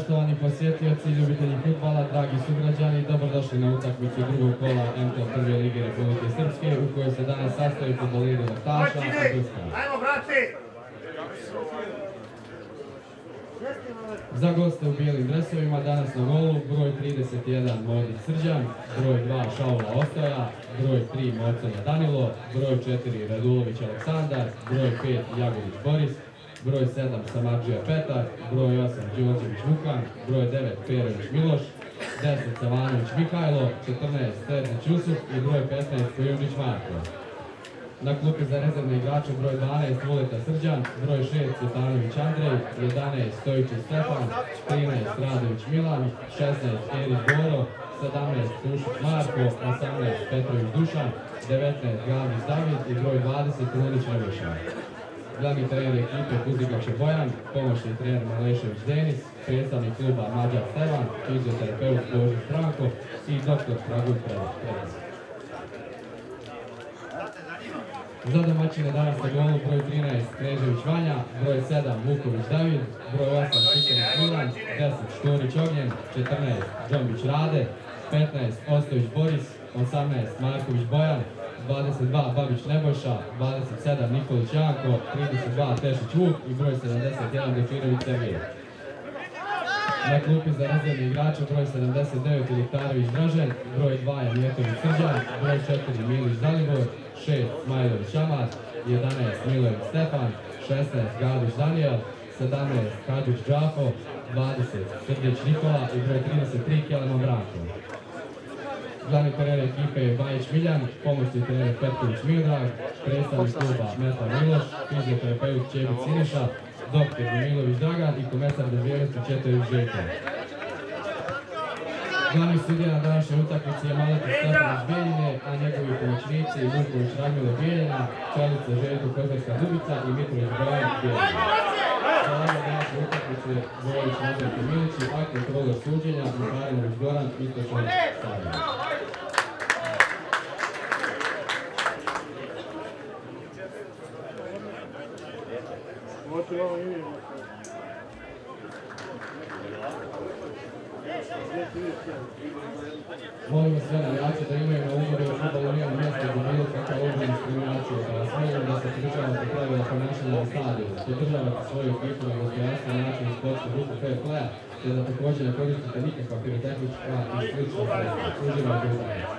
Poštovani posjetioci i ljubitelji fudbala, dragi sugrađani, dobrodošli na utakmicu drugog kola MTO Prve lige Republike Srpske u kojoj se danas sastoji fudbaleri Leftaša i Tuska. Za goste u bijelim dresovima danas na golu broj 31 Modić Srđan, broj 2 Šaula Ostoja, broj 3 Mocelja Danilo, broj 4 Radulović Aleksandar, broj 5 Jagodić Boris, broj 7 Samadžija Petar, broj 8 Đorđević Vukan, broj 9 Perović Miloš, 10 Savanović Mihajlo, 14 Terzić Jusuf i broj 15 Kojunić Marko. Na klupi za rezervne igrače broj 12 Vuleta Srđan, broj 6 Cvetanović Andrej, 11 Stojičić Stefan, 13 Radović Milan, 16 Erić Boro, 17 Tušić Marko, 18 Petrović Dušan, 19 Gavić David i broj 20 Runić Nebojša. Glavni trener ekipe Kuzigač Bojan, pomoćni trener Malešević Denis, predstavnik kluba Mađar Stevan, fizioterapeut Božić Franko i doktor Dragulj Predez. Za domaćine danas na golu broj 13 Knežević Vanja, broj 7 Vuković David, broj 8 Šikanić Milan, 10 Šturić Ognjen, 14 Džombić Rade, 15 Ostojić Boris, 18 Marković Bojan, 22 Babić Nebojša, 27 Nikolić Janko, 32 Tešić Vuk i broj 71 Defirović Sergej. Na klupi za rezervne igrače broj 79 Ilitarević Dražen, broj 2 Jemjetović Srđan, broj 4 Milić Dalibor, 6 Smajlović Amar, 11 Milović Stefan, 16 Gavić Daniel, 17 Hadžić Džafo, 20 Srdić Nikola i broj 33 Kelema Branko. Glavni trener ekipe je Bajić Miljan, pomoćni trener Petković Miodrag, predstavnik kluba Metar Miloš, fizioterapeut Čebić Siniša, doktor Milović Dragan i komesar bezbjednosti Četović Željko. Glavni sudija na današnjoj utakmici je Maletić Stefanić Bijeljine, a njegovi pomoćnici Vuković Radmilo Bijeljina, Čelica Željko Kozarska Dubica i Mitrović Bojan Bijeljina. Za današnju utakmicu je Bojović Nazarko Milići, a kontroler suđenja Mihajlović Goran i Stošan Stavljan. Molimo sve navijače da imaju na umu da u fudbalu nije mjesto za bilo kakva oblika diskriminacije, pa vas molim da se pridržavate pravila ponašanja na stadionu, podržavate svoju ekipu na dostojanstven način i sportsku grupu fair playa, te da također ne koristite nikakva pirotehnička i slična sredstva. Uživajte u tome.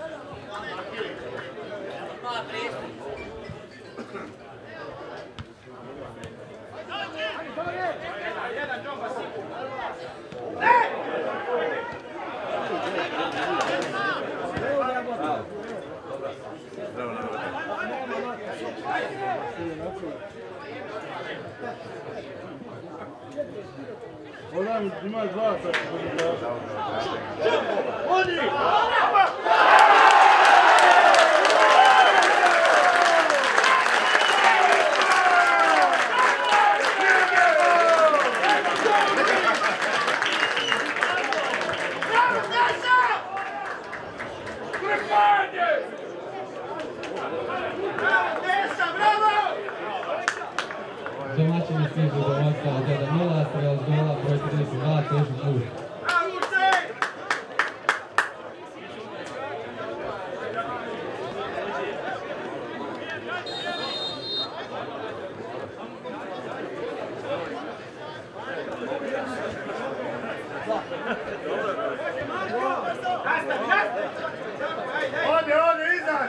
Olan ima dva Odi! Domaćini stižu do vodstva od 1-0, strelac gola broj 32 Tešić Vuk. Odi, izađi!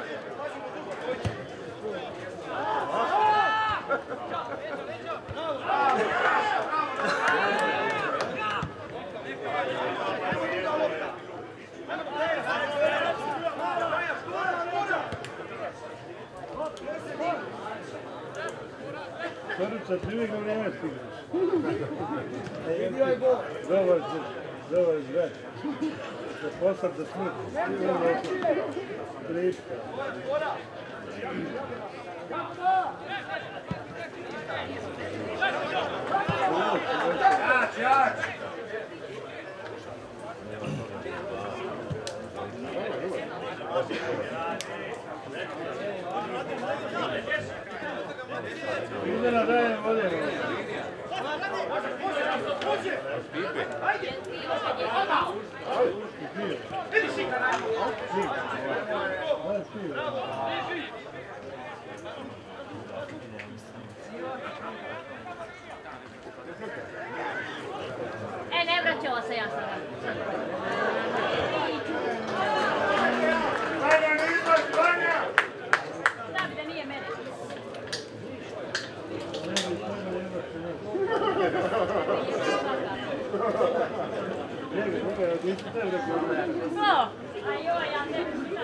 Starica, živi ga vrijeme stigneš. Dobar zve. Se posad da smrti. Priška. Jač! Ide na daje, vode. Ne vraćava se ja sada. Stavi da nije mene. Ajoj, ja ne znam.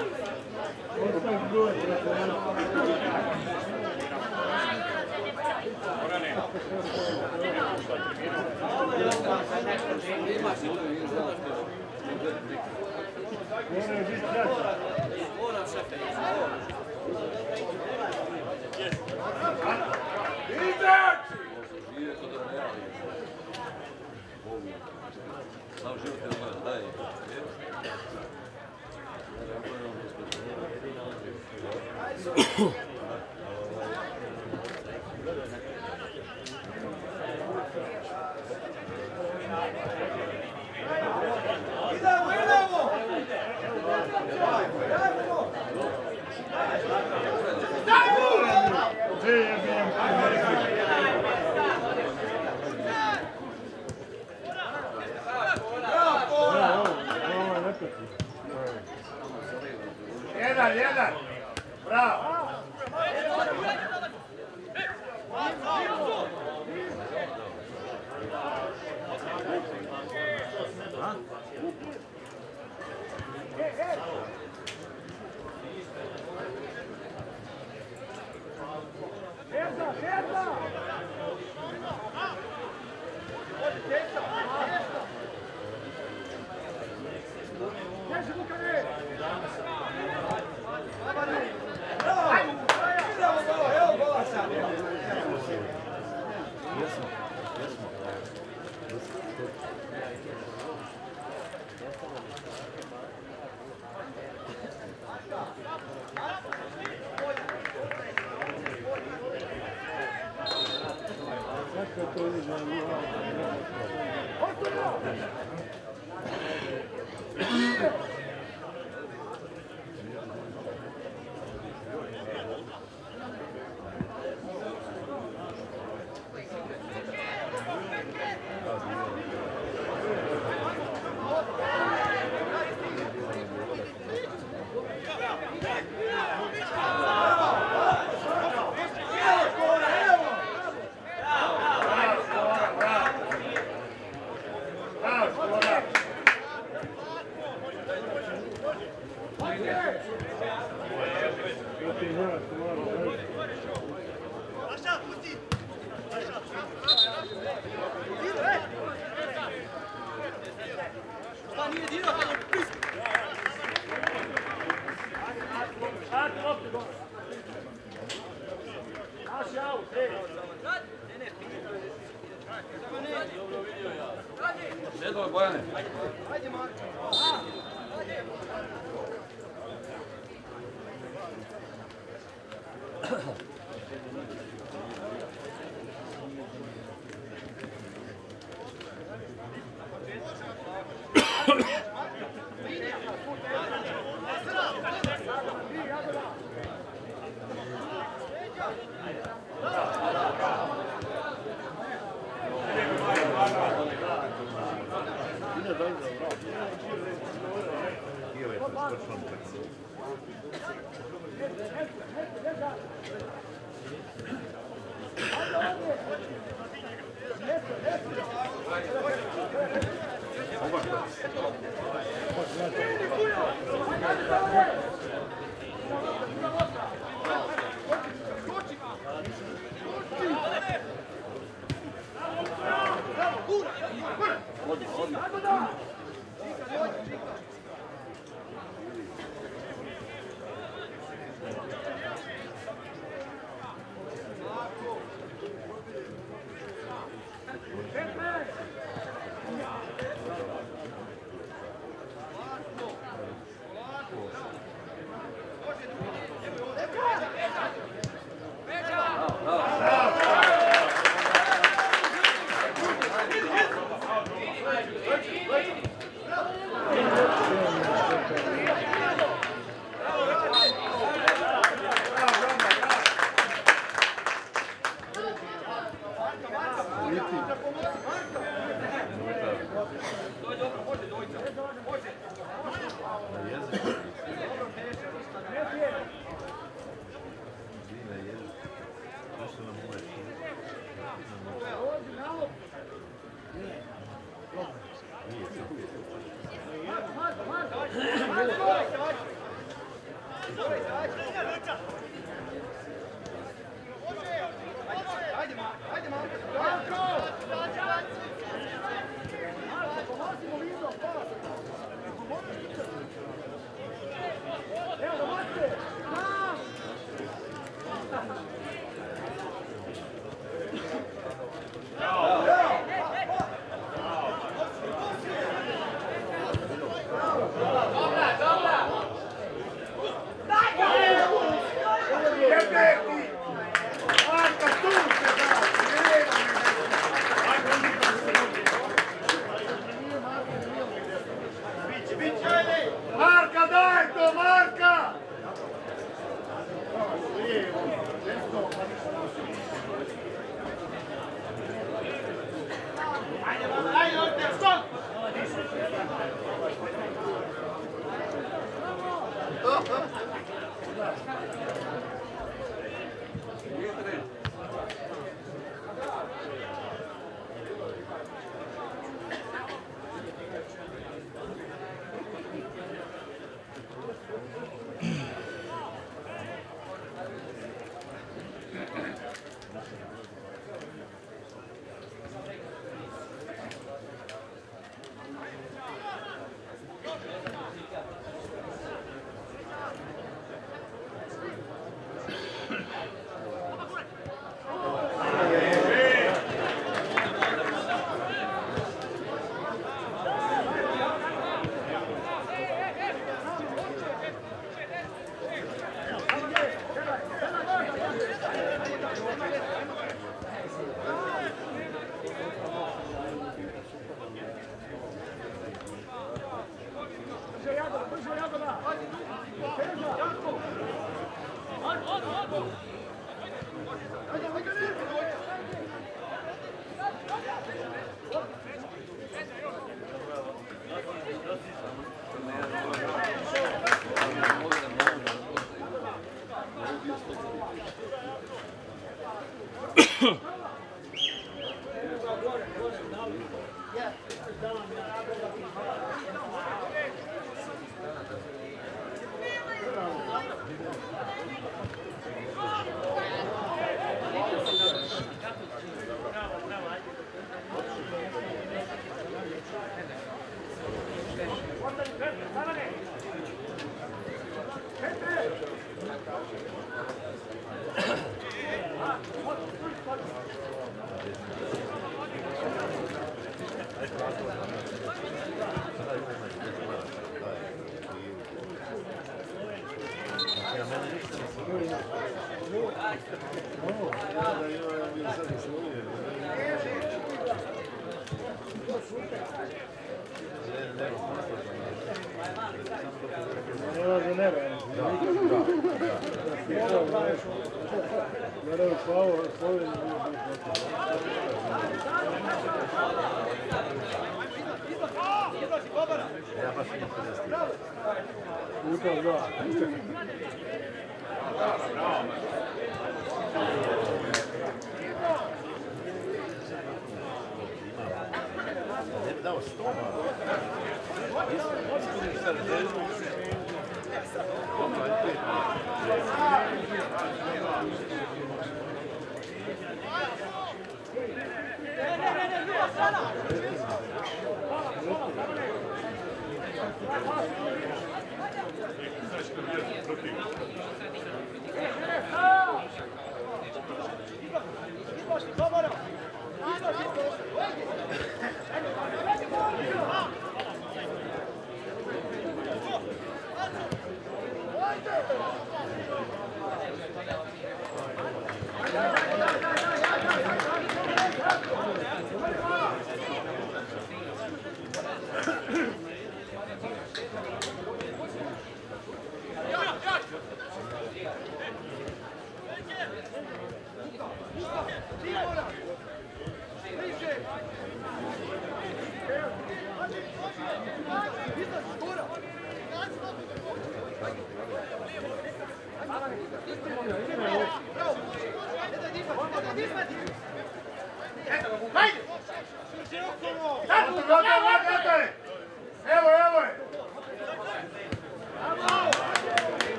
Jedan! Bravo!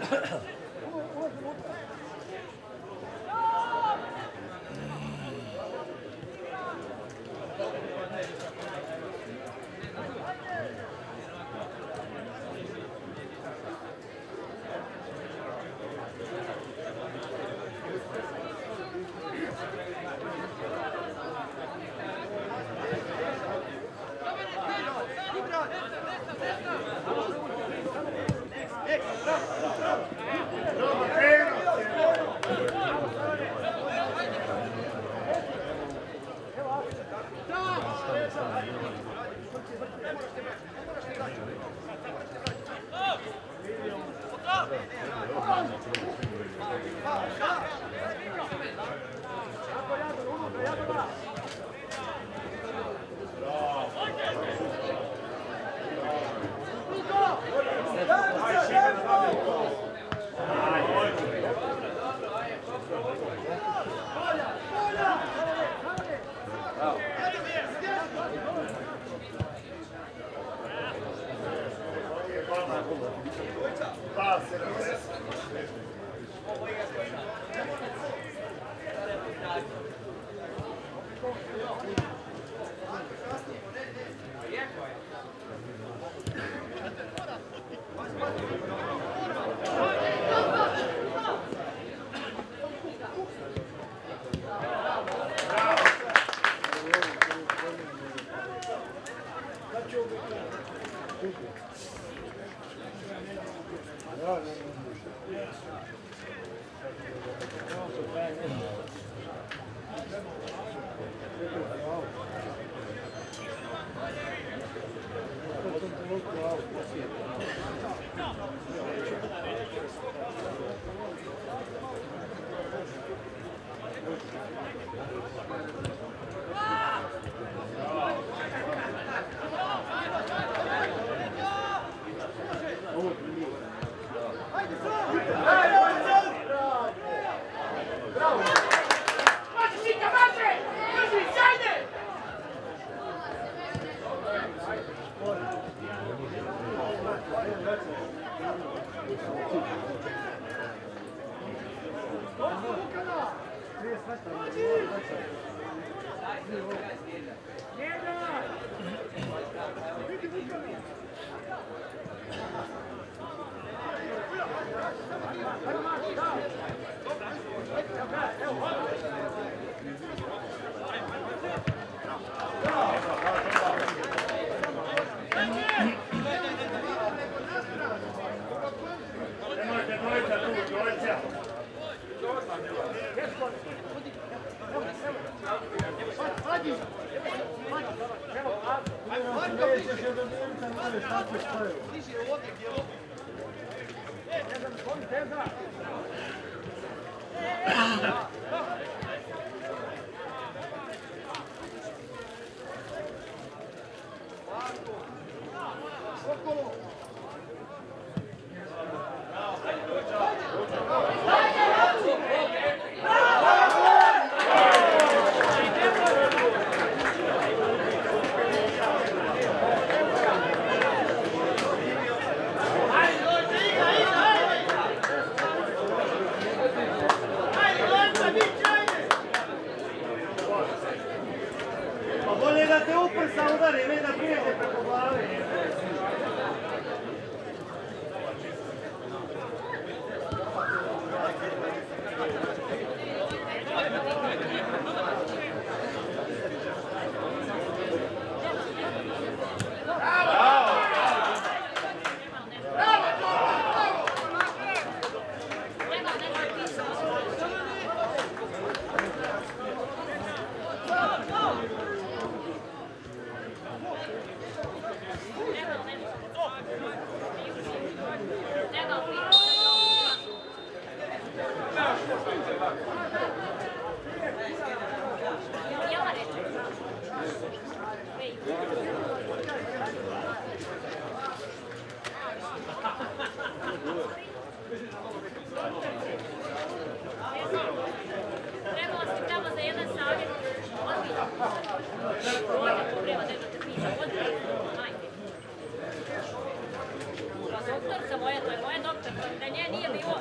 Doktorca moja, to je moja doktorca. Da nje nije bilo.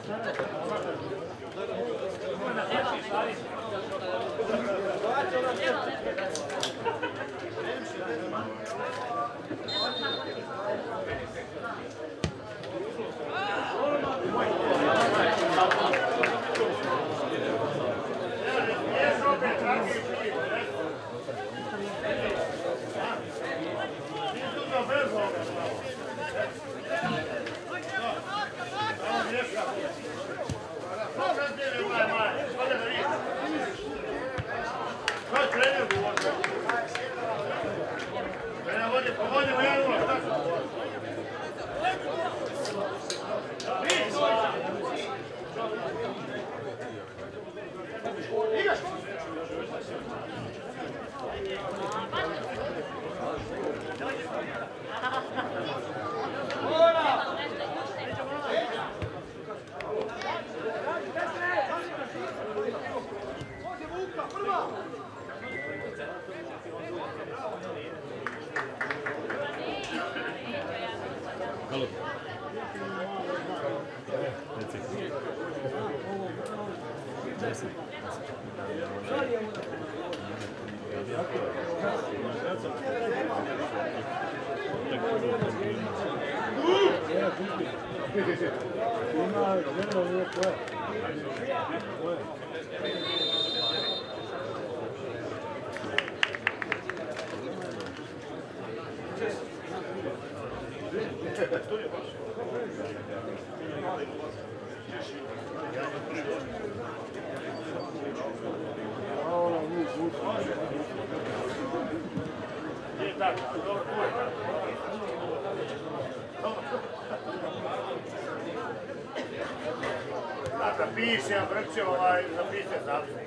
Piše, ja vrćem zapiše zapisnik.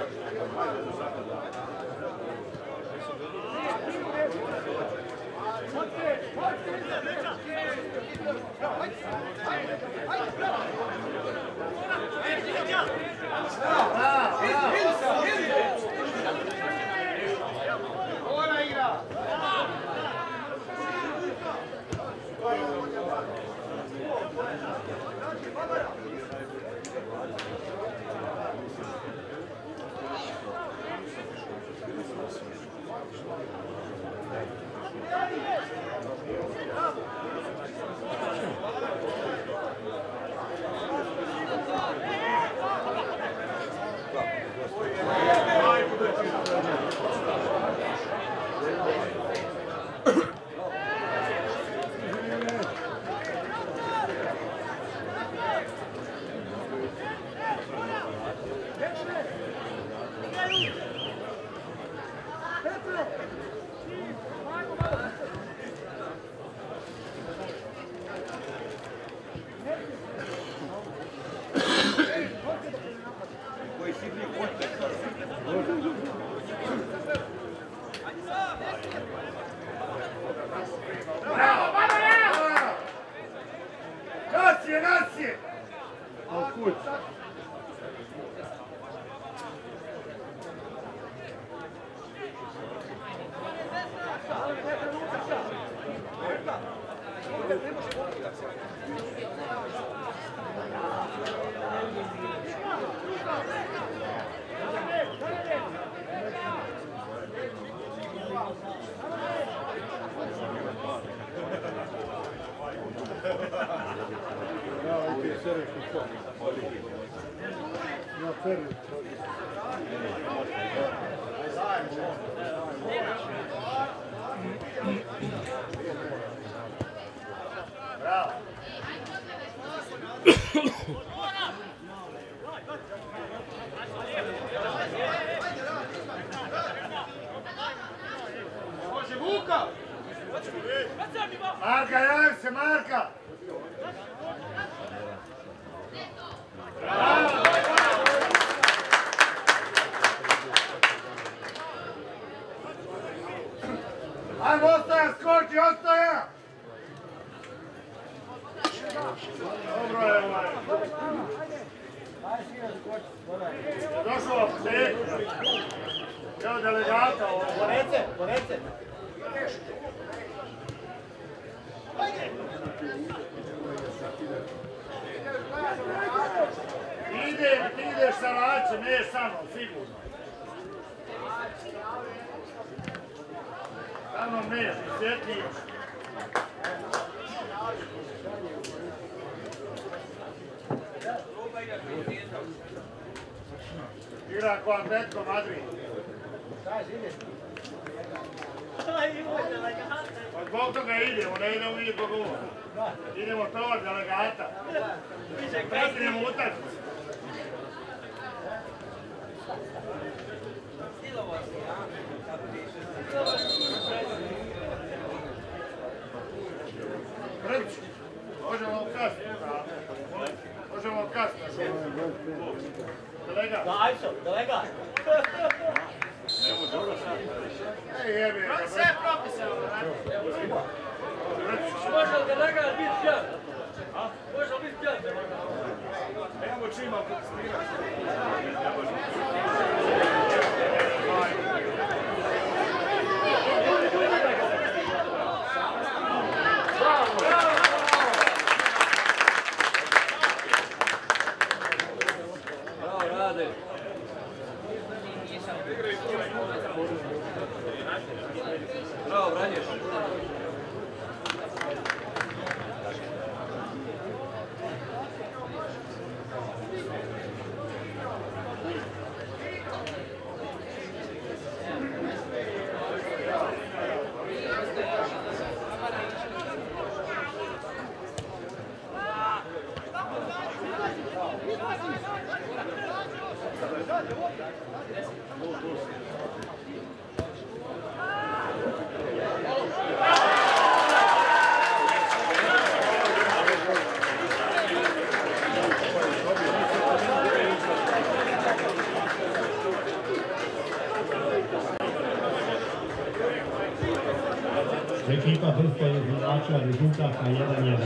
Marka, javi se, Marka! Ajmo, ostaja, skoči, ostaja! Dobro je, ovaj. Došlo aptek. Evo delegata, ovo. Borece. Ti ideš sa Lačem, neš sa mnom, sigurno. Sa mnom neš, sjeti. Igra ko Atletico Madrid. Pa zbog toga idemo, ne idemo vidjeti ko govora. Idemo tovar delegata. Prekinemo utakmicu. Prvić, možemo kasnije. Možemo kasnije. Delega. Delega. Sve je profesionalno. Može li delega biti pjan? Može li biti pjan? Nemo čima protestirati. Bravo, Branješ. Ekipa Brsto je izvlačila rezultat na 1:1.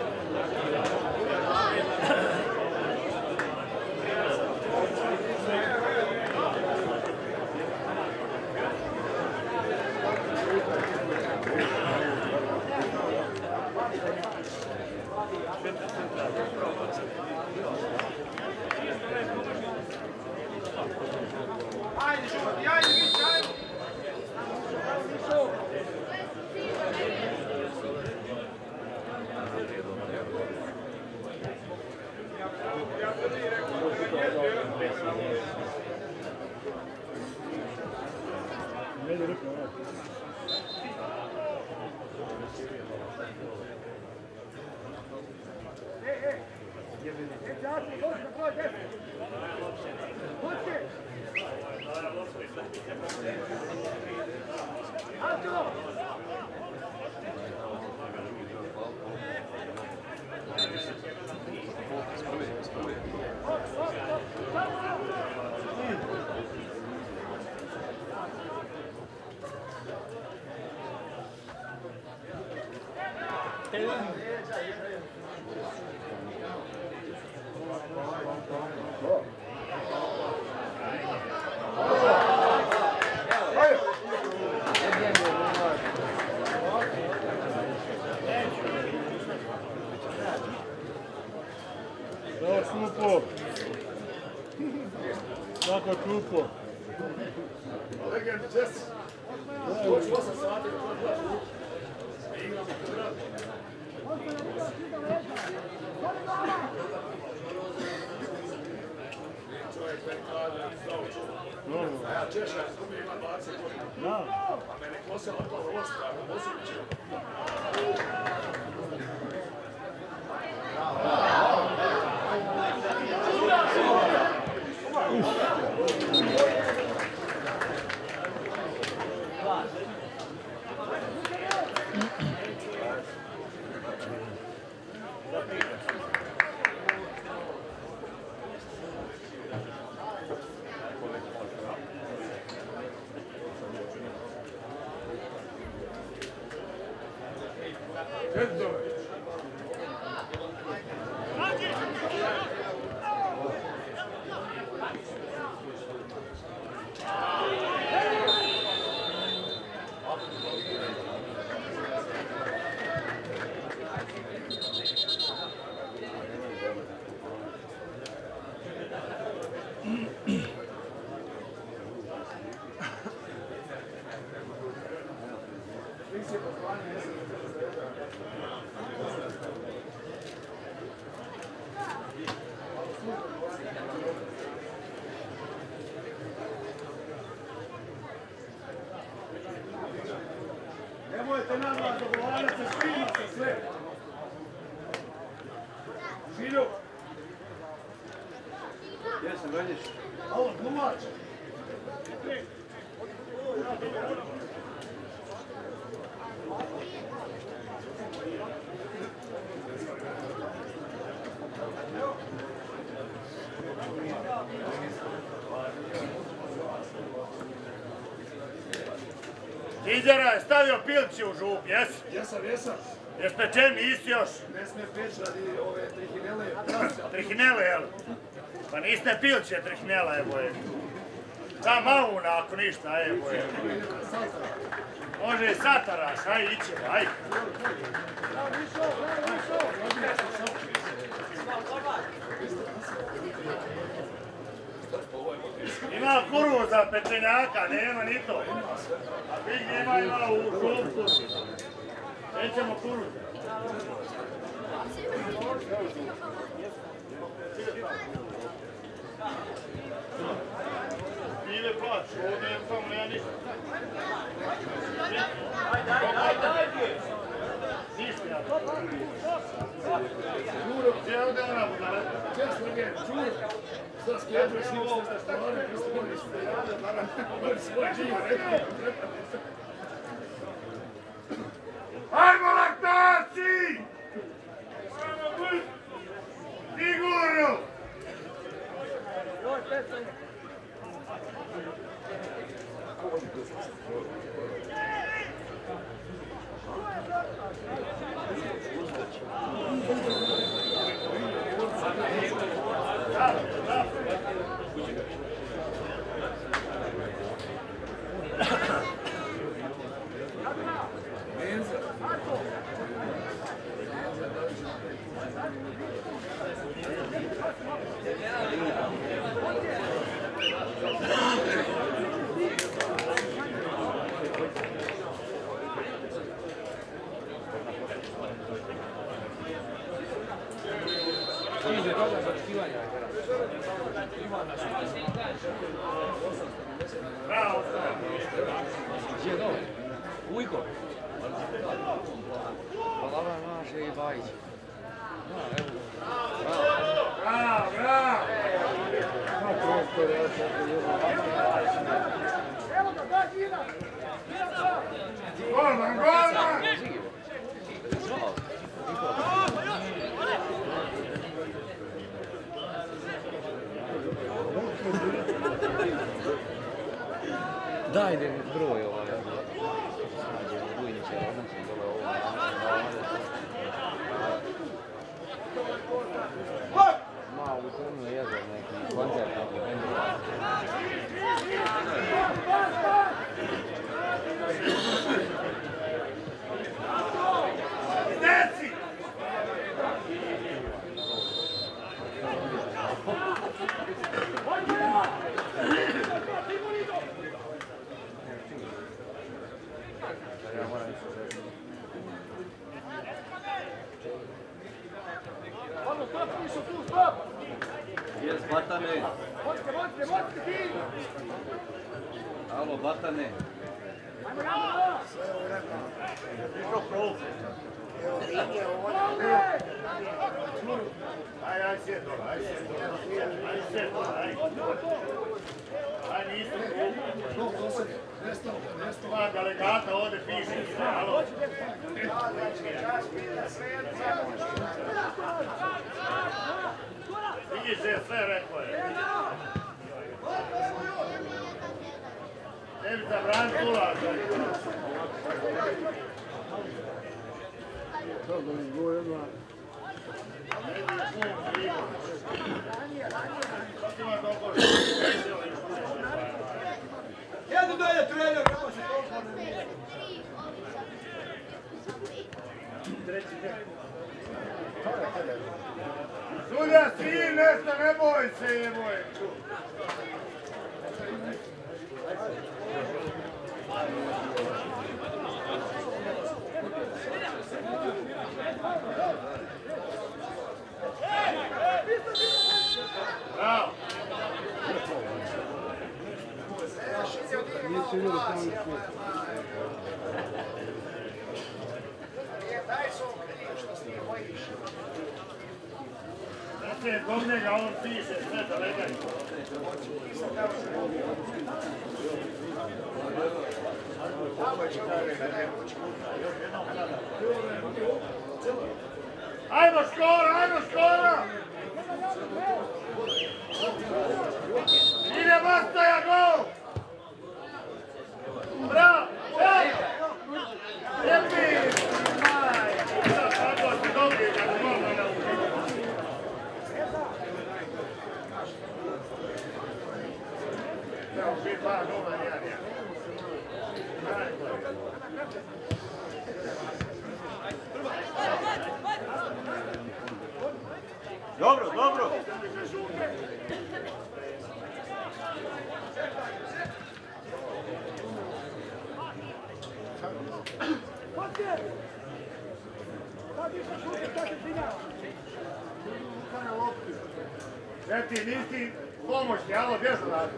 Klupo. Tako klupo. Ja Češa izgubio ima 20 godina. A mene kosela to Ostra, Bozović. Iđera je stavio pilći u žup, jesi? Jesam. Jes pečen, nisi još? Ne smije peći radi ove trihinele. Trihinele, jel? Pa niste pilće trihinela, evo je. Da mauna, ako ništa, evo je. Može i sataraš, aj iće, aj. Ima kuruza, pečenjaka, nema ni to. A Big ima u šupku. Nećemo kuruza. Pive plač, ovdje je tamo nema ništa. Ništa ja. Gdje ovdje ona budala? Sad skjeduješ i ovo stvarno, svoj živo, Ajmo laktaci! Sigurno! Bravo! Gdje dole? Ujko? Pa dobro, naše i Bajić. Bravo, bravo! Golman, golman! Daj da mi broj ovaj. Bujniće, odnosi dole ovo. Malo u crnu jezor neki koncert neki bendova. Deci! Jes, Batane. Alo, Batane. Aj, sjed dole, aj sjed dole, aj nisu ima delegata ovdje piše, alo. Vidiš da je sve rekao je. Ne bi zabraniti ulaz. Jedu dalje, trener, kako se to Sulja, sin, nešto, ne boj se, jeboj. Bravo. Znači, kod njega on piše sve da legaj. Ajmo skoro, ajmo skoro! Ide Bastoja, gol! Bravo! Bravo! Dobro, dobro. Sveti, nisi pomoćni, alo, gdje su radi?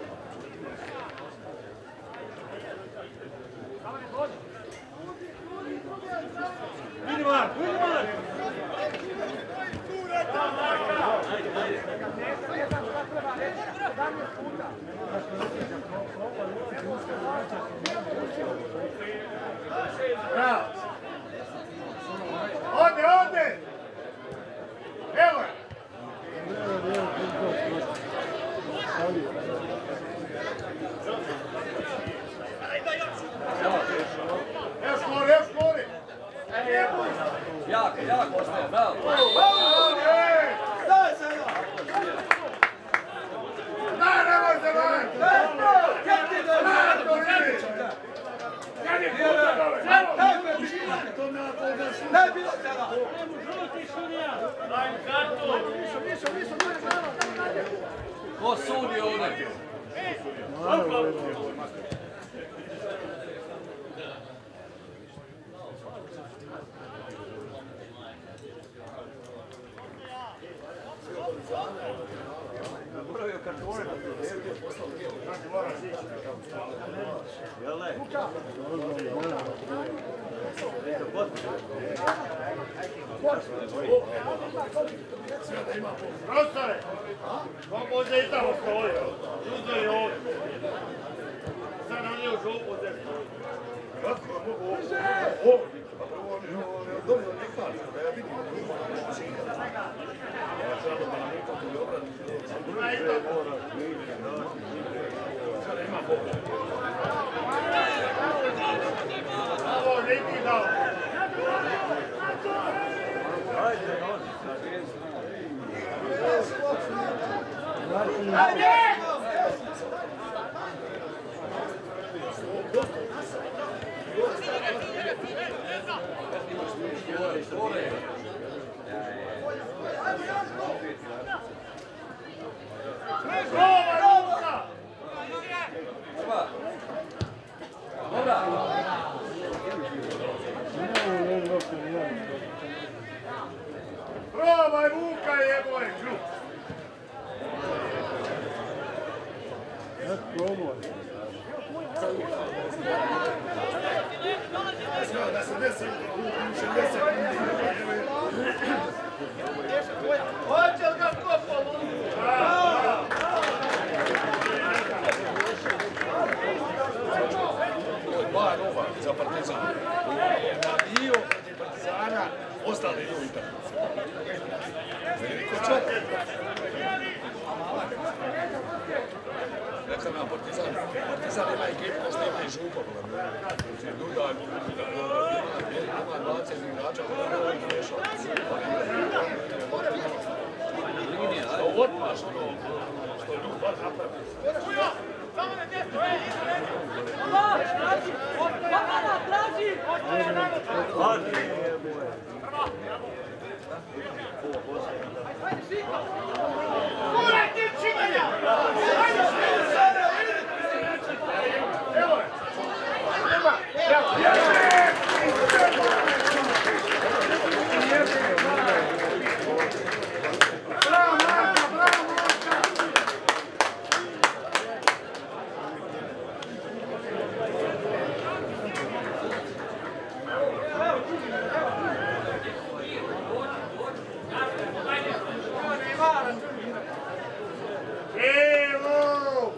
Vidi Mark, vidi Mark! Bravo! Ode, ode! Evo je! Evo skori, evo skori! Jako, jako ostaje, bravo! Daj se jedno! Daj, nemoj se van! Kaj ti dođe? Ne bilo sada! Ko sudi ovdje? Napravio kartone na to, poslao gdje? Znači moraš ići. Jel ne? Prostore! Kompoze i tamo stoji. Uzdo je ovdje. Sad nam je u župu gdje stoji. Kako mogu ovdje? Ovdje. Pa prvo on je dobio nekad, da ja vidim. Ja treba da nam nekako je obrani. Sada ima Boga. Ovo ne ti dao. Ajde! Probaj Vuka jebo je ključ. Da se desi u 60 sekundi. Hoće li ga kopalo? Ovo je dva nova za Partizan. Dio protiv Partizana, ostali dio utakmice. Rekao nam Partizan ima ekipu ko što ima i Župov. Dudan ima 20 igrača koja ne ovih rješao. Što otmaš ono što je Ljub bar napravio. Samo na mjesto, traži! Kuraj ti činjenja! Evo je! Bravo, Marka, bravo, Marka! Evo!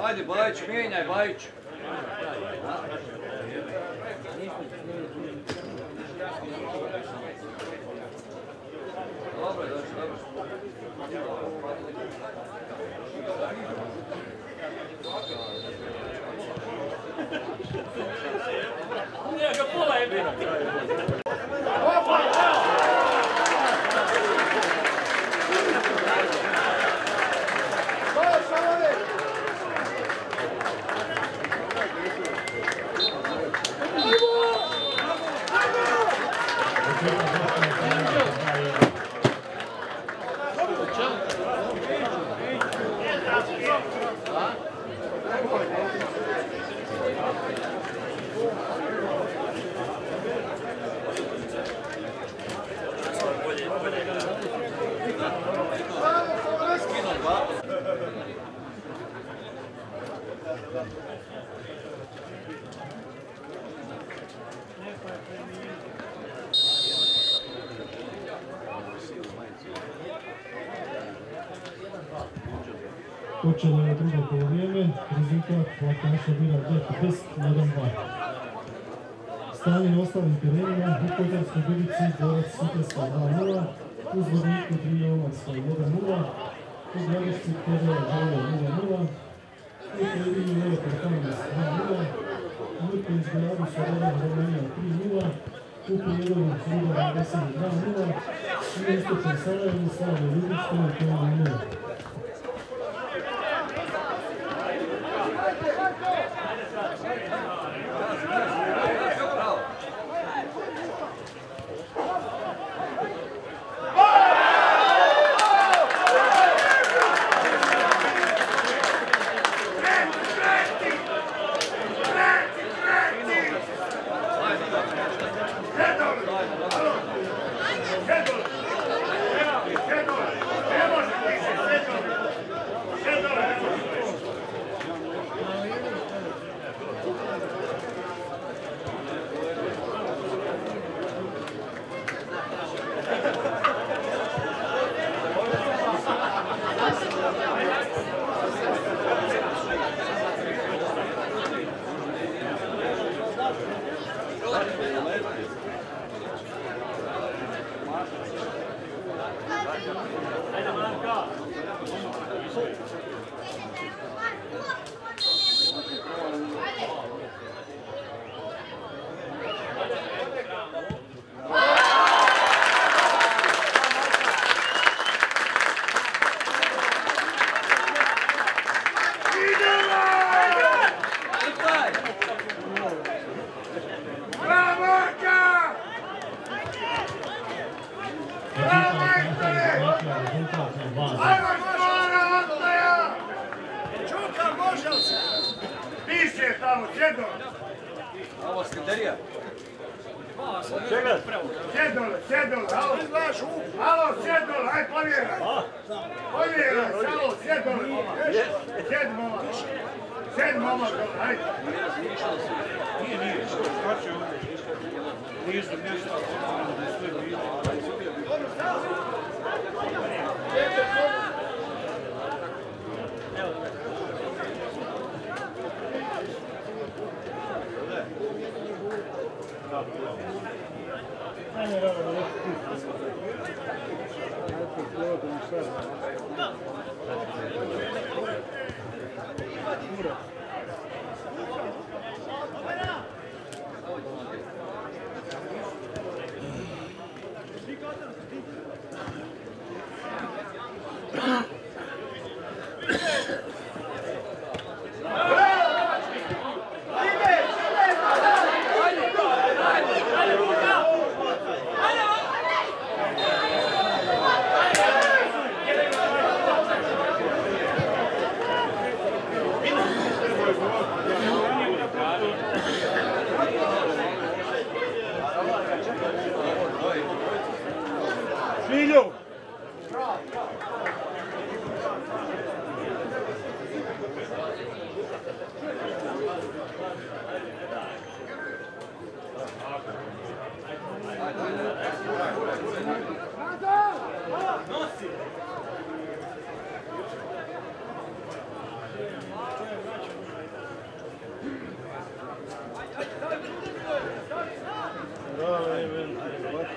Ajde, Bajić, mijenjaj, Bajić. Dobro, dobro. Nije ga pola je bilo. Počelo je drugo polovrijeme, rezultat Lakaša bira Džeki Best 1-2. Stanje na ostalim terenima, u Kozarskoj Dubici Borac Sutjeska 2-0, u Zvorniku Drijanovačka 1-0, u Gradišci Kozara Žalja 0-0, u Predinju Leopar Kanas 2-0, u Mrković Gradu Sarajeva Romanija 3-0, u Prijedoru Rudar 10-2-0, u Istočnom Sarajevu Slavoj Ljubičko 3-0.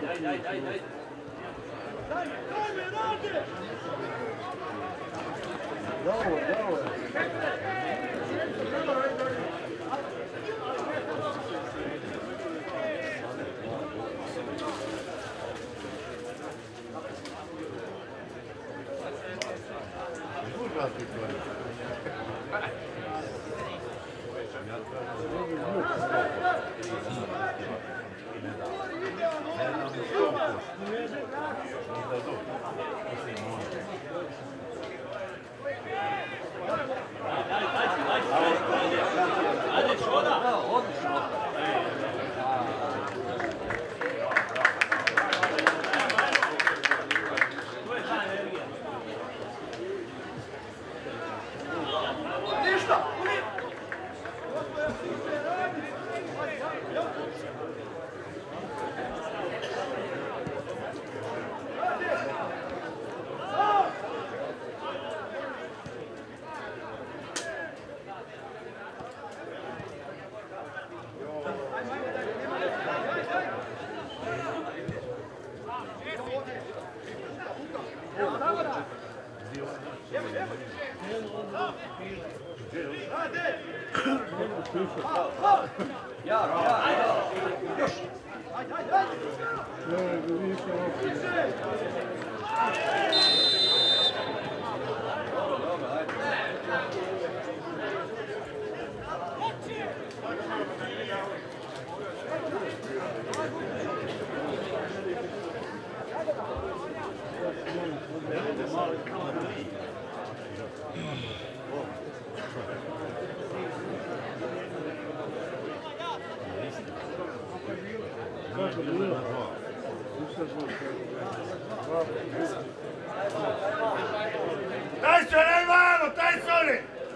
Tyson, hermano, Tyson!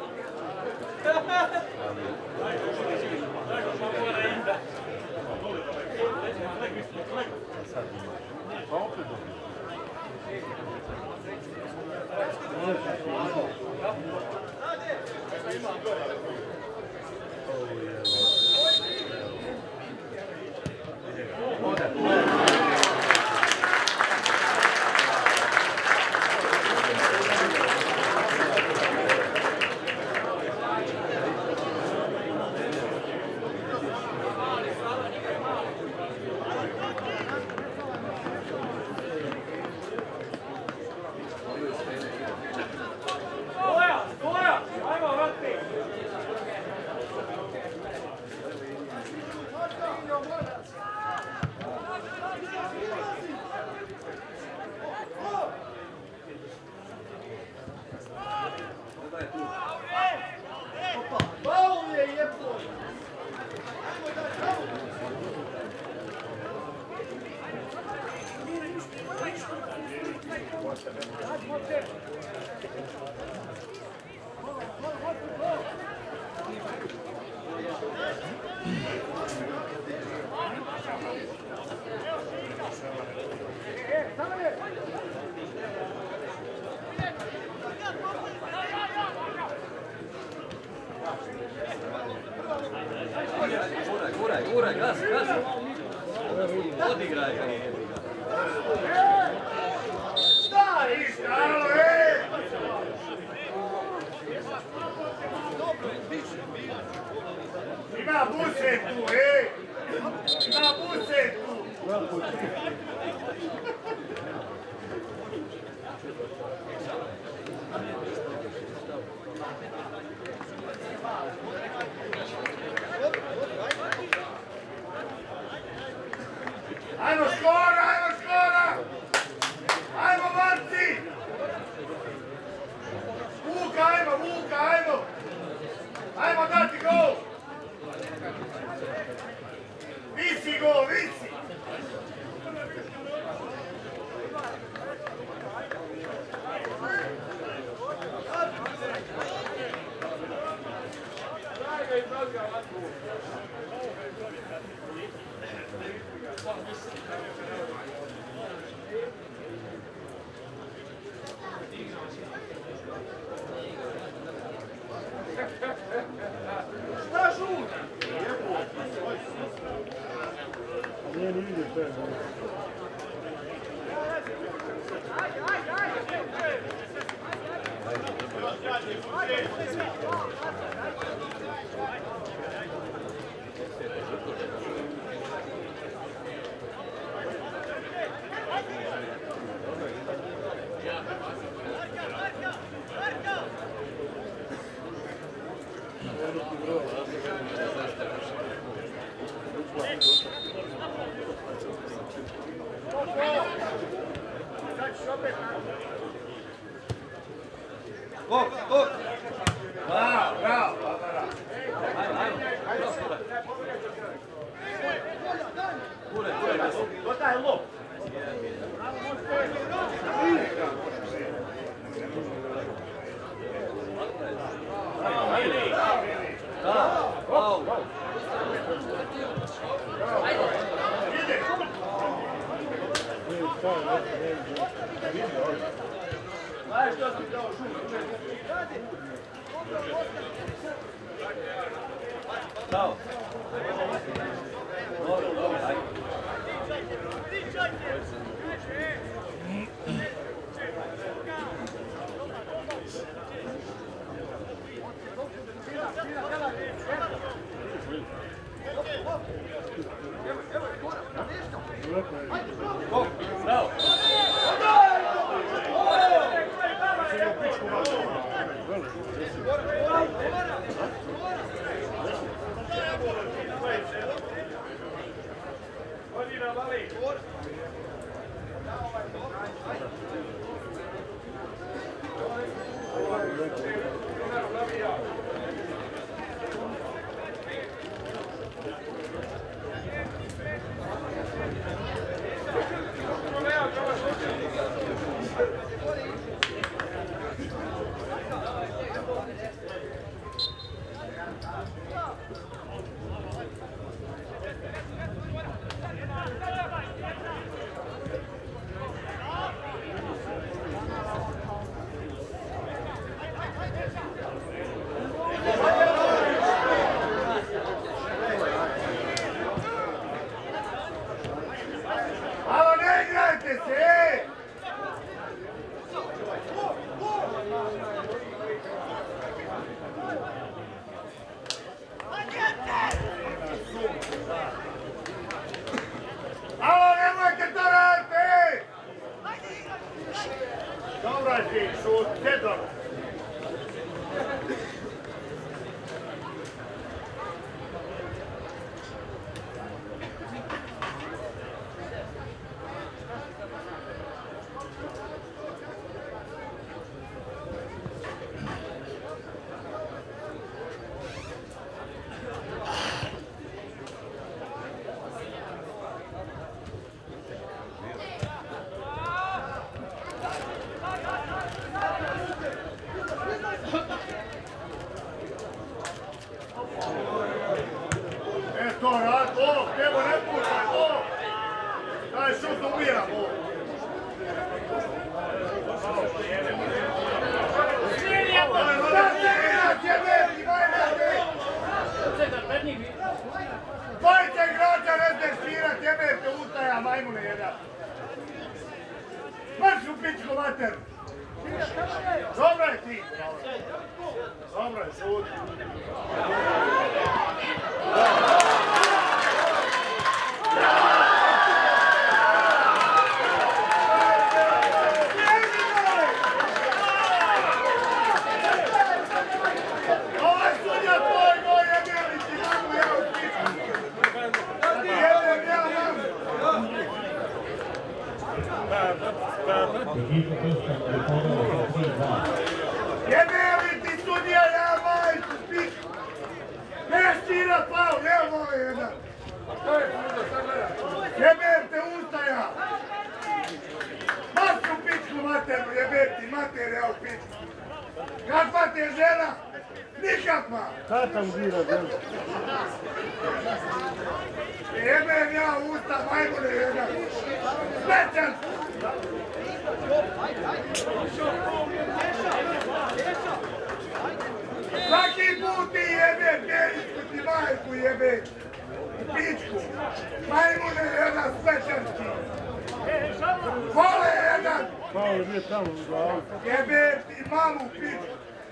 Guraj, gas! Odigraj ga! Stari, stalo, ej! Ima buse tu, ej! Ima buse tu! Ajmo skoro, ajmo skoro! Ajmo vanci! Vuka, ajmo! Ajmo dati gol! Visi gol, visi! Šta žuti? Nije ni vidio što je.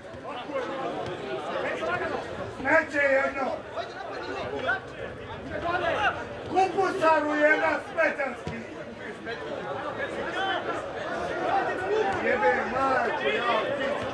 Neće jedno. Kupusaru jedan smećarski. Jebe majku, ja piću.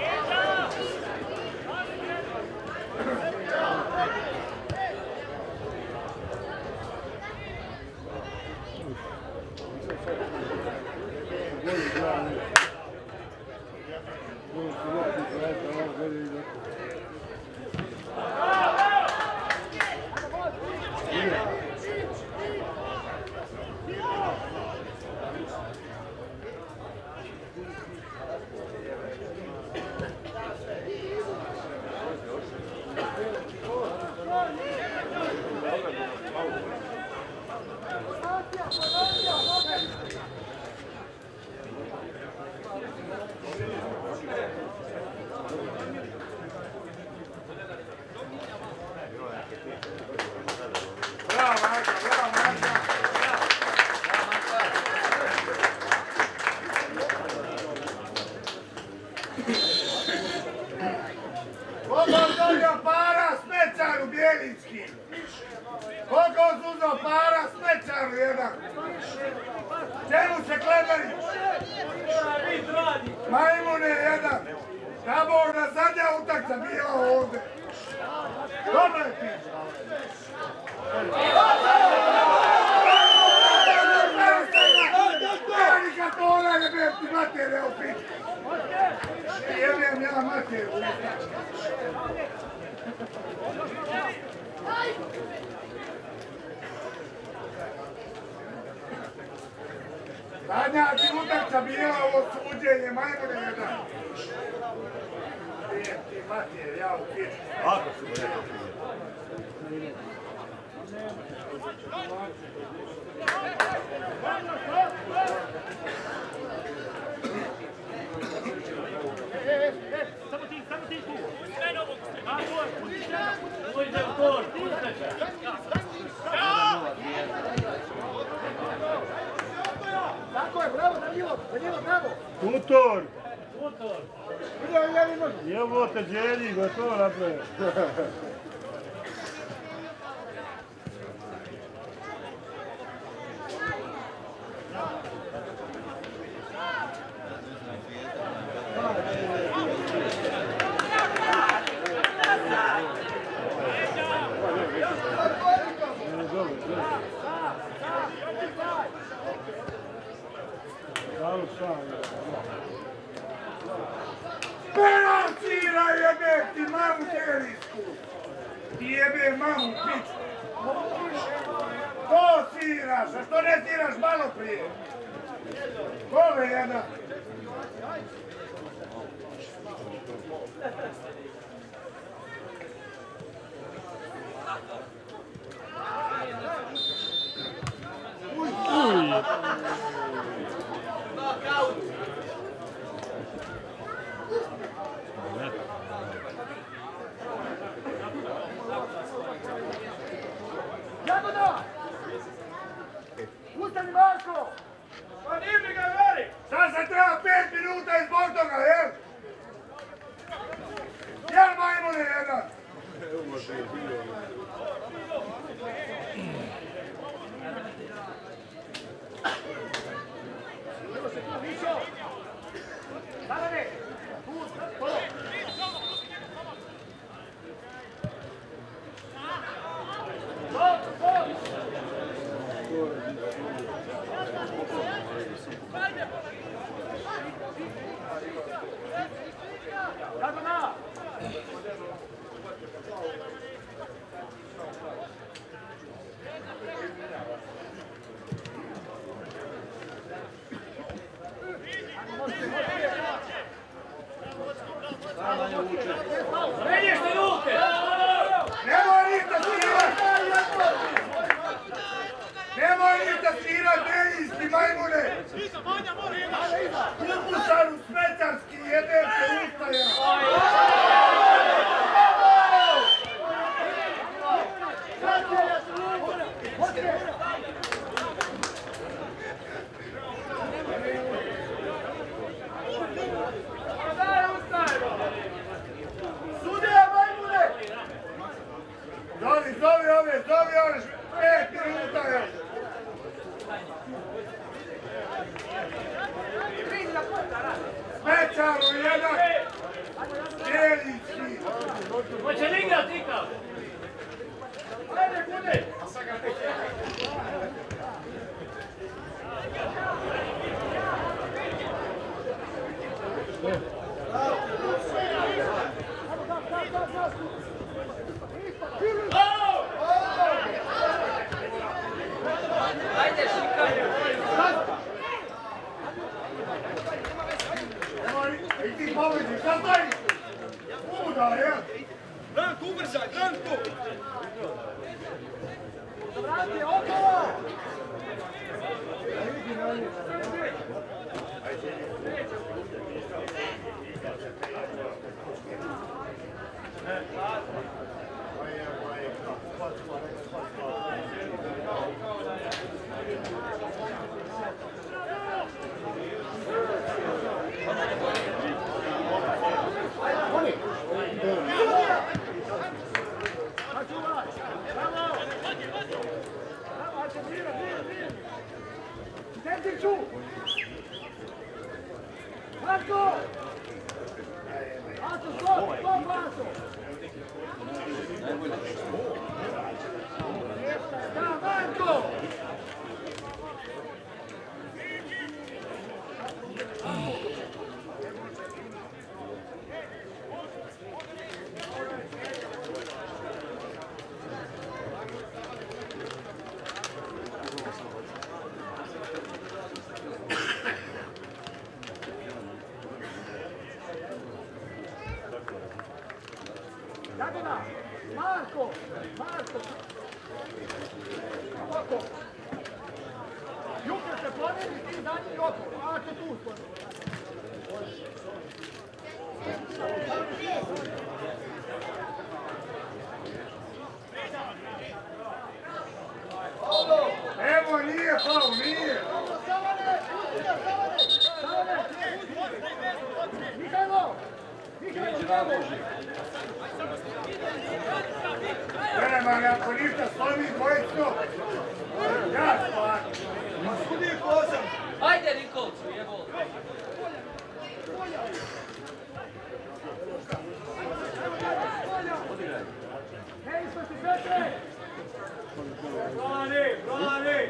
Majmune jedan, Taborna zadnja utakca bila ovdje. Dobro je ti. Velika tola je bez ti matere opet. Jebem ja materu. Zadnja ti utakca bila ovo suđenje, Majmune jedan. Jebem ti matere, ja u piću. Ako su rekao prije. Samo ti tu. Tako je, ide u tor, Tako je, bravo, Danilo, bravo. Tutor! Tutor. Evo te dželji, gotovo napravio. Penaltira jebe ti mamu terisku. Ti jebe mamu pičku. To siraš, a što ne siraš malo prije? Kole jedan. Jagoda! Ustani Marko! Pa nije mi ga veri! Sad se treba 5 minuta i zbog toga, jel? Jel Majmune jedan? Zadane! Jagoda! Menješ minute! Nemoj ništa svirat! Nemoj ništa svirat, Beljinski, Majmune! Kupusaru smećarski, jebem te ustaja! jedan! Djelići! Hoće li igrat ikad? Ajde, kude! Ajde, šikaj! I ti pobedi, šta stojiš? Udar, jel? Branko, ubrzaj, Branko! Vrati, okolo! Marko! Aco, stop, Aco! Da, Marko! Jadina! Marko! Marko! Oko! Juče se planiri ti zadnji oko! Aco tu spomeni! Evo, nije faul, nije! Savane! Mihajlo! Mihajlo! Nema, ako ništa slomi dvojicu, ja stvarno. Sudi pozam! Ajde, Nikolcu, jebo! Hej, ispred ti Petre! Brani, brani!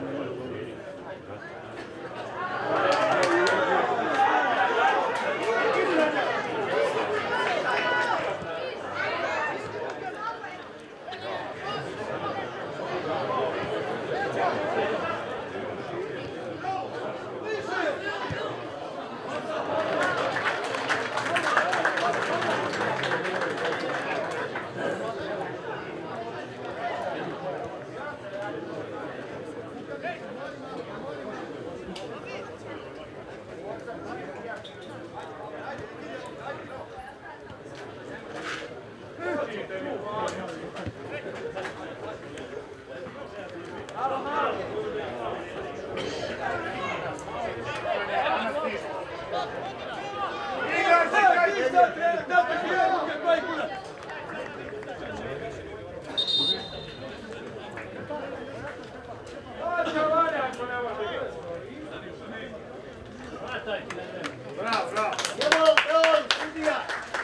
Bravo, bravo. Jebo, bravo, sudija!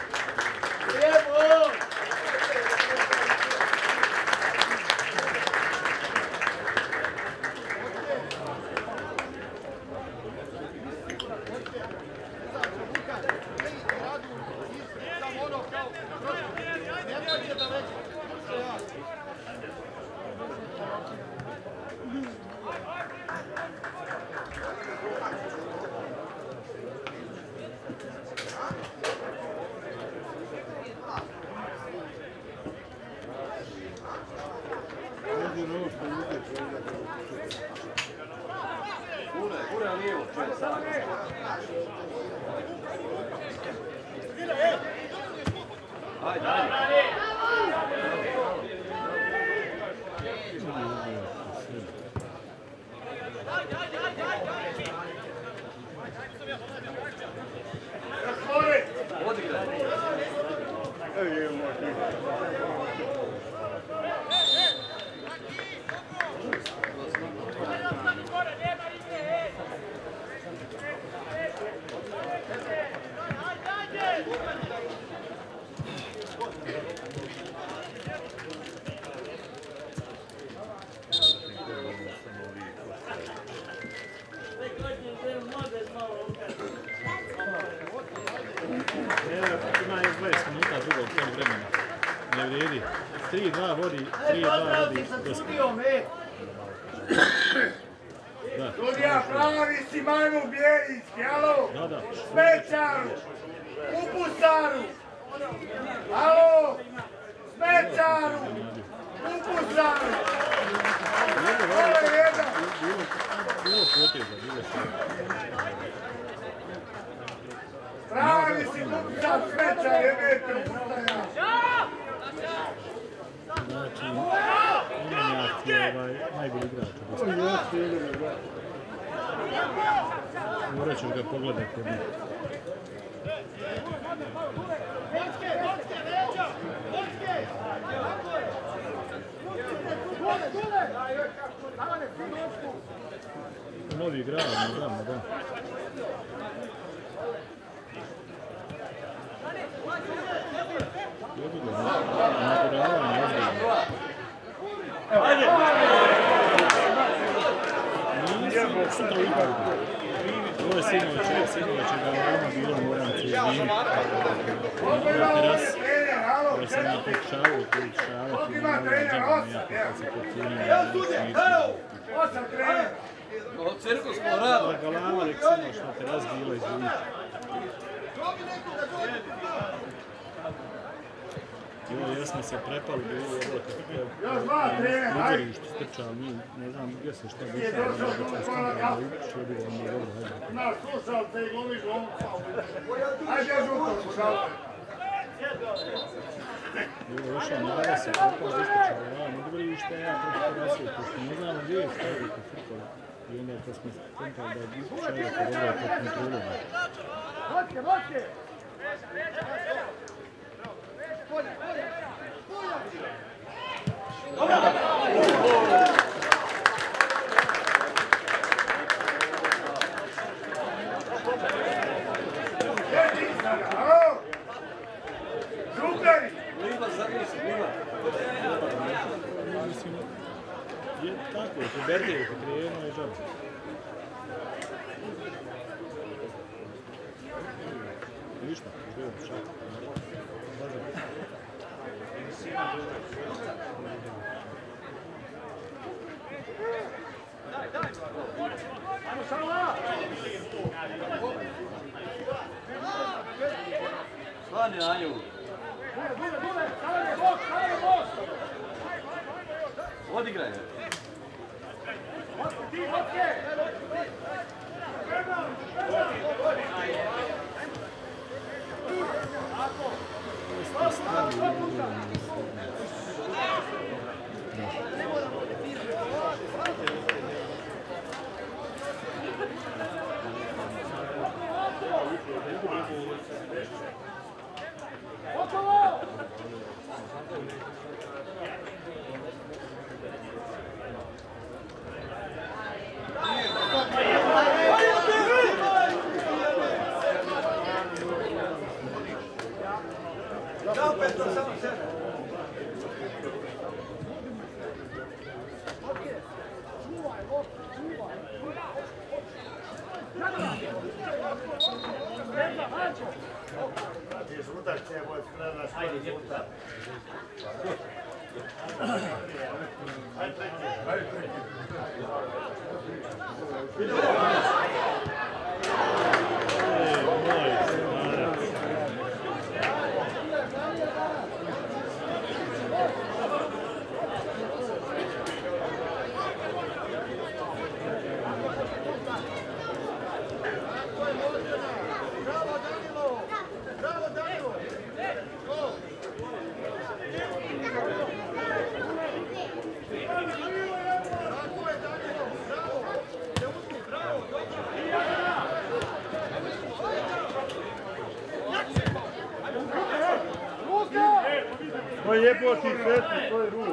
Jebo! Kure lijevo, čuje sad. Ajde, ajde. Odigraj. Ima još 20 minuta drugog tog vremena. Ne vrijedi. 3-2 vodi, 3-2 vodi. Da. Sudija, pravi si Majmu Bjerički, alo? Da. Smećaru! Upusaru! Alo! Smećaru! Upusaru! Ovo je jedan! Bilo poteza, bilo što. Pravi si kupusar smećar, jebete upusaja! Znači, Imenjak je najbolji igrač. Morat ću ga pogledati kod njih. Novi igrač, da. Jedu ga, naporavanje ozbiljno. Ajde! Nisam sutra upravo. Ovo je Sinović ga ovamo bilo moram se izviniti. Teras, jer sam ja pokušavati i malo rađamo jako kad se pocijenio. Cirkusko rado. Galama nek Sinović na teras bilo izviniti. Jo, jesmo se prepali, bilo je ovo udjerištu strča, ali ne znam gdje se šta biti, ali da smo stavljali što je bilo ono dobro, hajde. Na, slušalce i glumiš glumca. Ajde, žuto, slušalce. Bilo je išao nada se, prepali istrčali, a ne dobro šta ja protiv rasvije, pošto ne znamo gdje je stavili kod frkova. I onda kad smo kontali da je istrčali, da je pod kontrolom. Vodke! Tako je, Berdeju krenuo je žab. Ništa, bilo šak. Ajmo Šarla! Stani na nju. Gule, stavljaj boks! Odigraj. Ti, vodke! To je jeboti sretni, to je rul.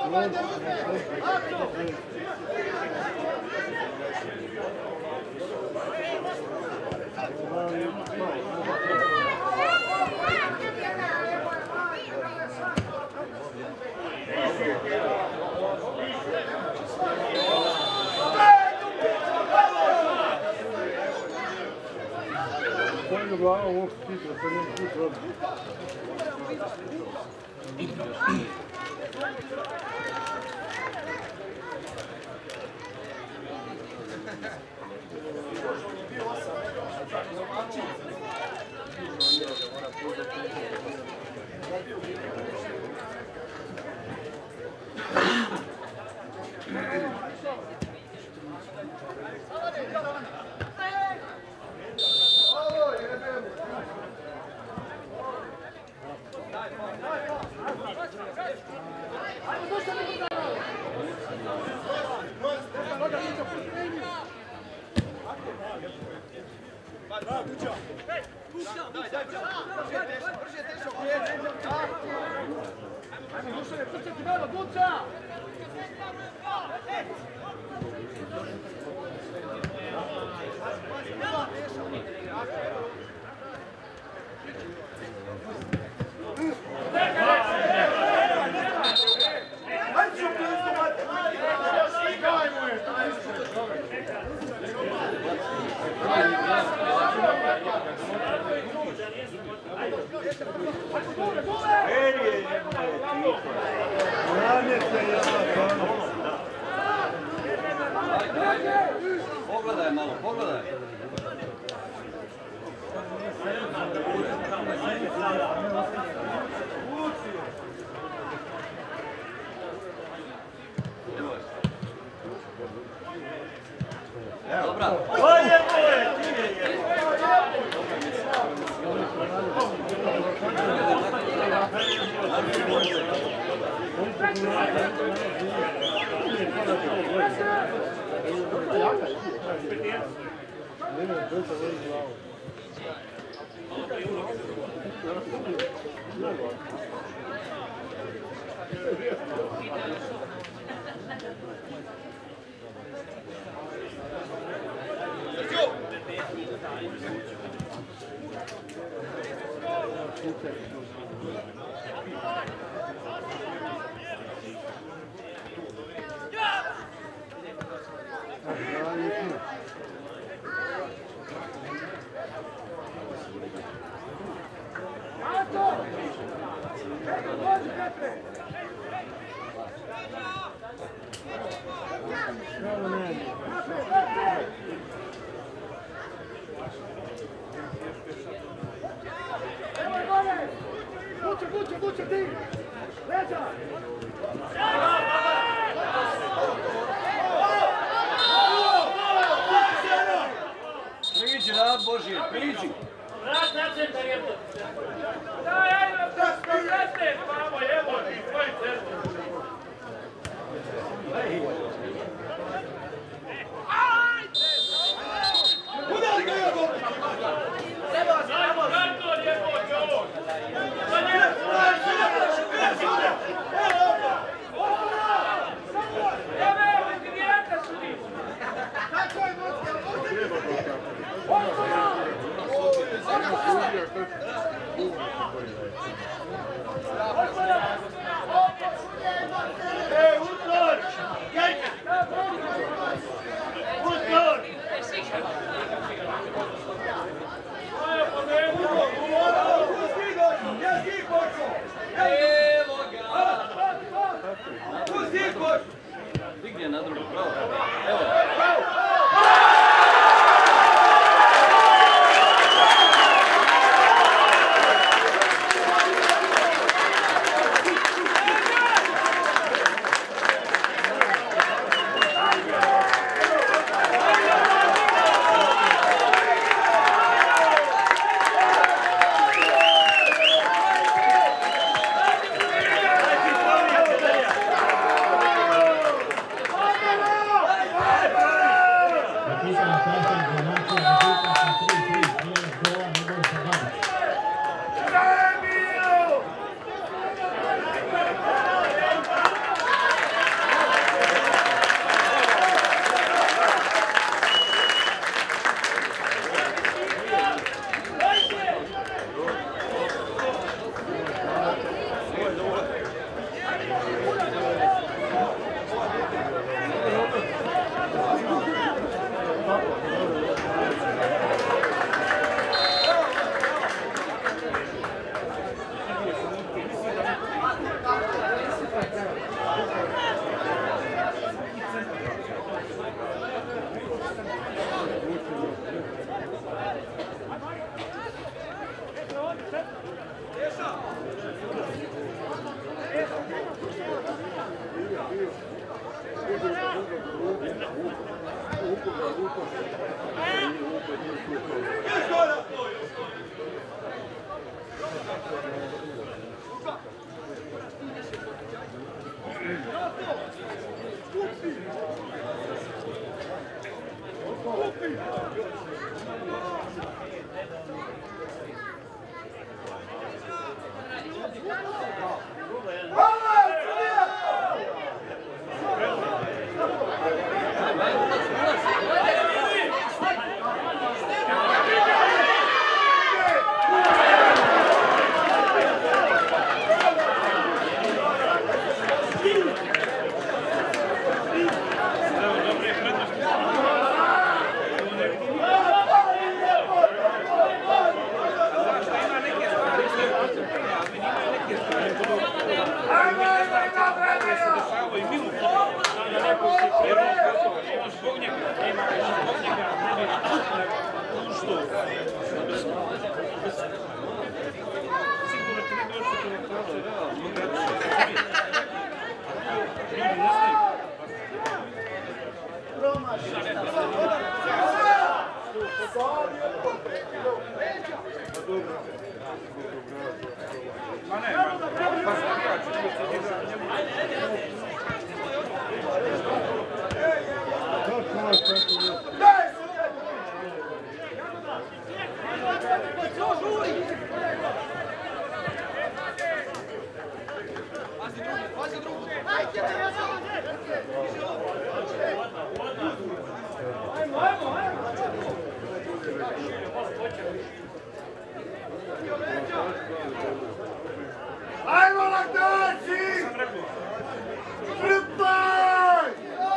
Pogledaj malo, pogledaj. Dobra. Vuče ti! Leđa! Priđi, rad Božije, priđi! Rad na centar je to! Daj, ajde, da spremete, mamo, evo ti, tvoj centar! Udali ga je gol! Karton je počeo! Stigne na drugu, bravo. Evo. Ajmo laktaci! Pripaj!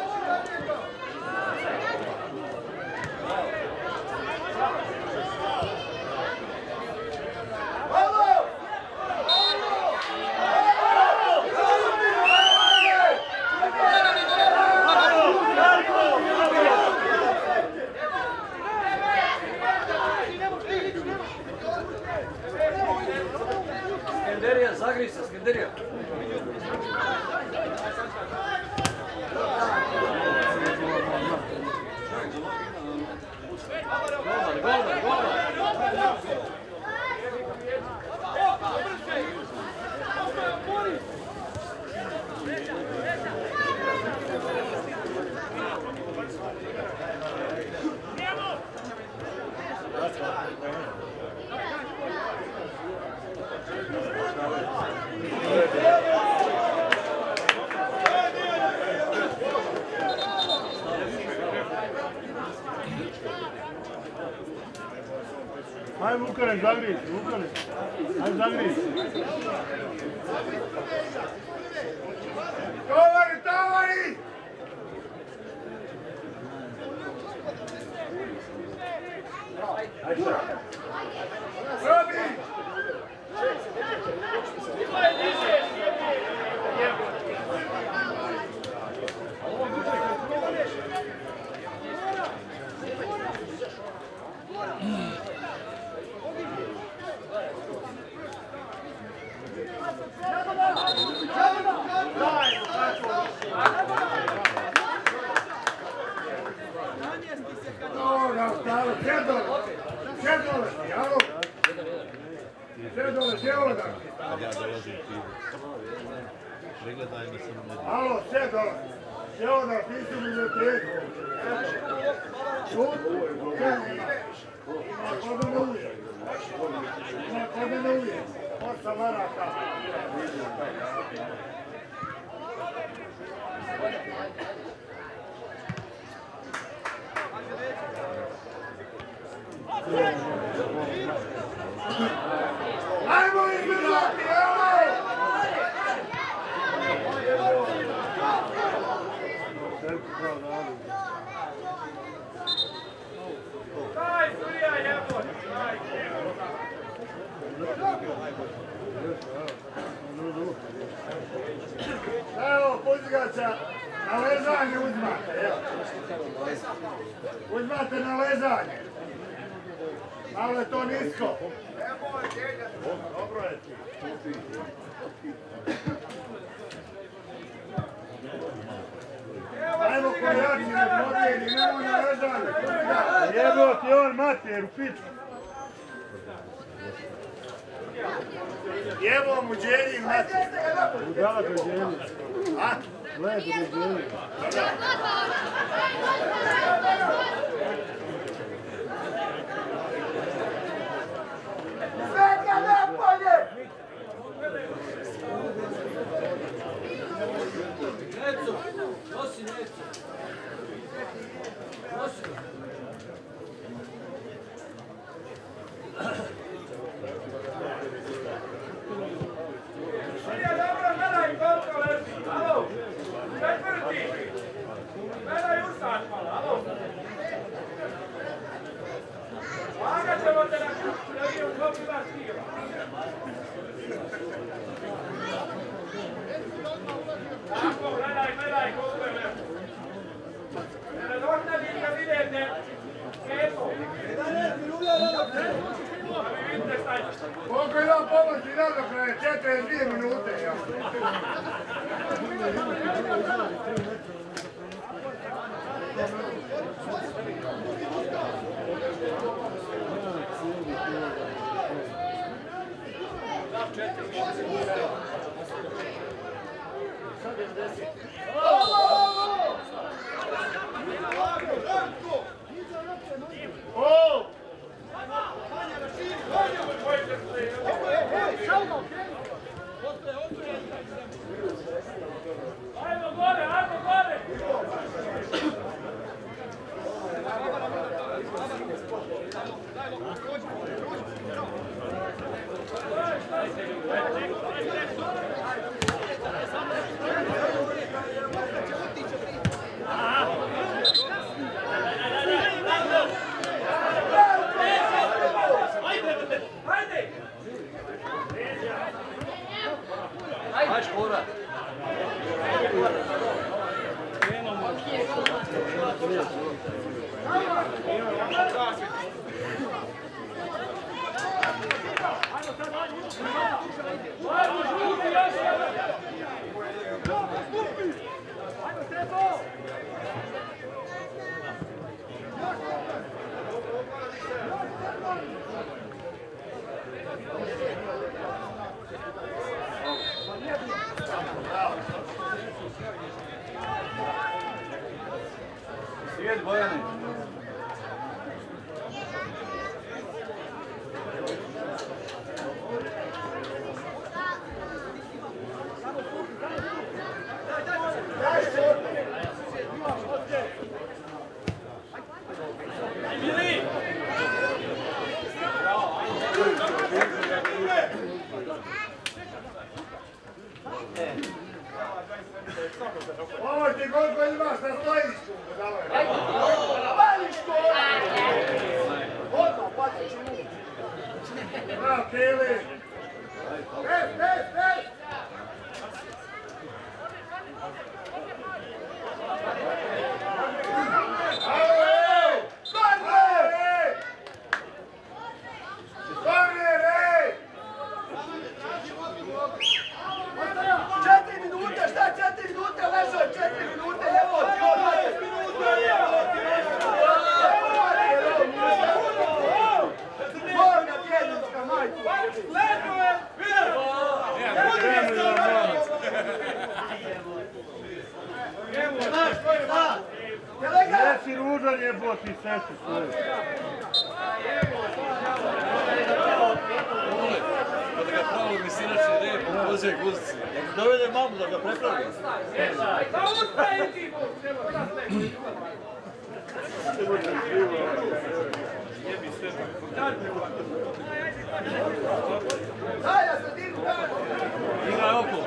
Skenderija, zagri se, Skenderija. Ajde Vukane, zagri, Vukane. Ajde zagri. Tovari, tovari! Robi! Kad ja dolazim ti, pregledaj me samo ne. Alo, sve dole. Evo da, ti su mi za treću. Šut, ima kod mene uvijek. Ima kod mene uvijek. 8 maraka. Ajmo izgledati, evo! Daj, Surija, jebot! Evo, Puzigača, na lezanje uzmate, evo. Uzmate na lezanje. Malo je to nisko. Dobro je ti. Ajmo kojači, ne pobjedi, nemoj na lezanje. Jebo ti on mater u pičku. Jebo mu dželji mater. Udala do djeli. A? Gleda do djeli. Svetka napolje! Neco, nosi Neco. Nosi. Nije dobro, gledaj koliko leži. Alo, četvrti. Gledaj Ursač malo, alo. Lagat ćemo te na kuću, da vidim koliko imaš kila. Tako, gledaj koliko je leži. Ne nadoknadim kad idete. Kepo. Koliko imam pomoći nadoknade? 42 minute. Ajmo gore, ajmo gore! Ajde, škora. Ajmo, žuti, još jedan! Ajmo, Stepo! Svijet Bojane. Ovo ti koliko imaš na stojištu. Vališ kola! Odmah, patiš mu. Bravo, Kili. Pes! Jesi ružan jeboti sestu svoju. Kada ga pravo misinačni rep, pozije guzici. Ako dovede mamu da ga prepravi. Pa ustaje ti, nema Daj, ja sam digu, daj! Igraj okolo.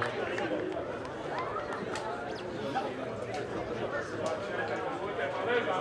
Leža,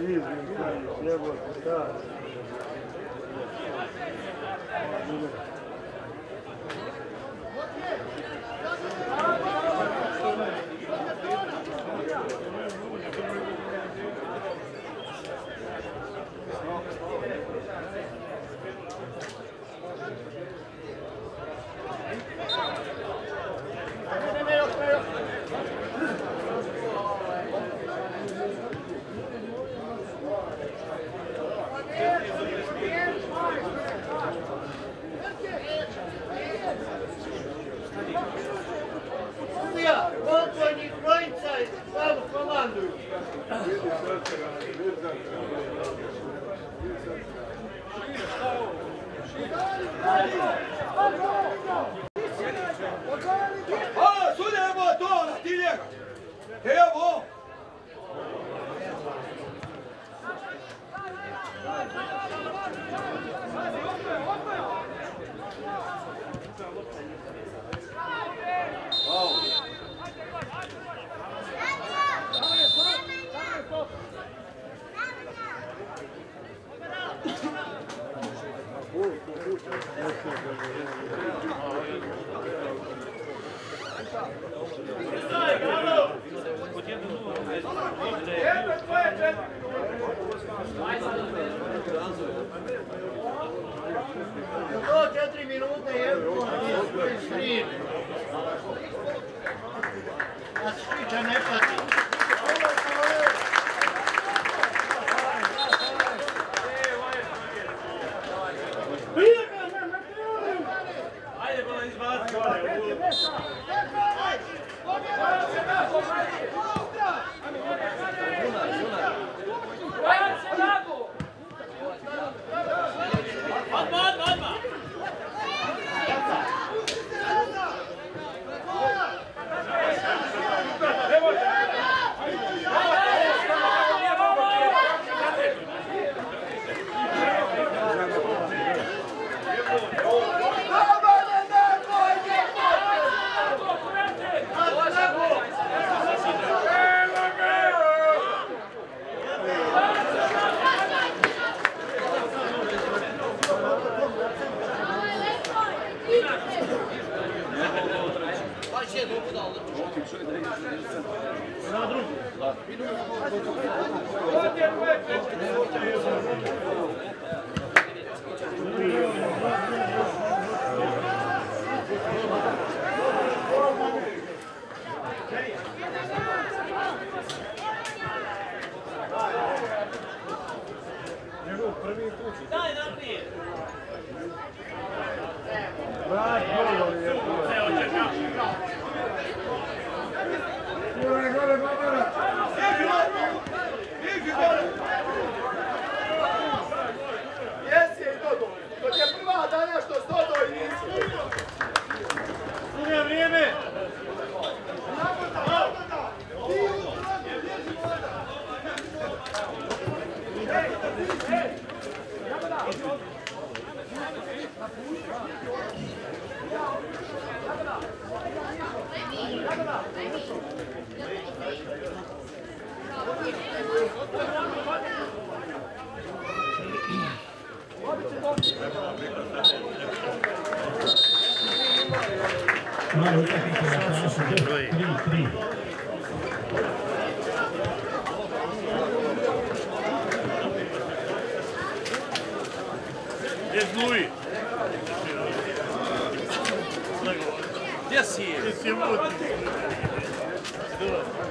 Mala utakmica na času 3-3. Gdje je Zluji? Gdje si je? Gdje si je